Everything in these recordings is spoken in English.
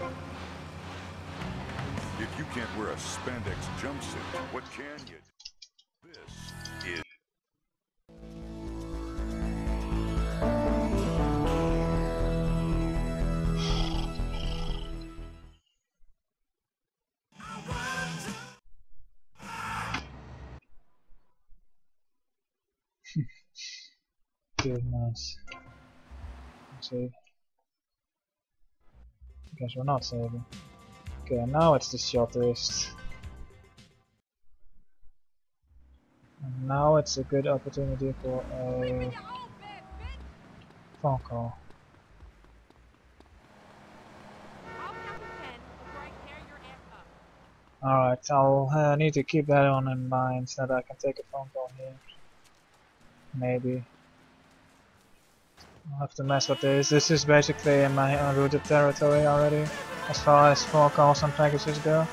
If you can't wear a spandex jumpsuit, what can you do? This is... Goodness. Let's see. Guess we're not saving. Okay, now it's the shot wrist. And now it's a good opportunity for a phone call. Alright, I'll need to keep that on in mind so that I can take a phone call here. Maybe. I'll have to mess with this. This is basically in my unrouted territory already, as far as phone calls and packages go.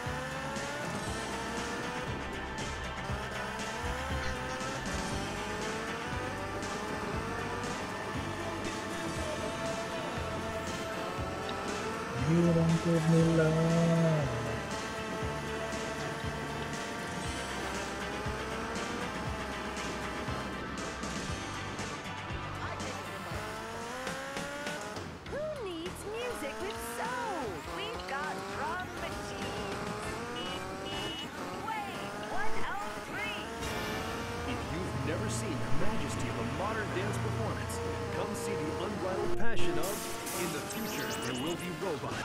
You don't give me love. Who needs music with soul? We've got drum machines. Wait, 103. If you've never seen the majesty of a modern dance performance, come see the unbridled passion of In the Future There Will Be Robots.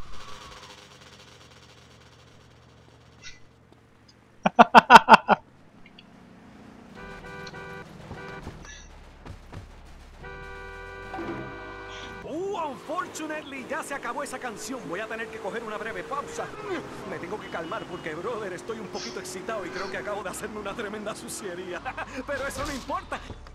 Unfortunately, ya se acabó esa canción. Voy a tener que coger una breve pausa. Me tengo que calmar porque, brother, estoy un poquito excitado y creo que acabo de hacerme una tremenda suciería. Pero eso no importa.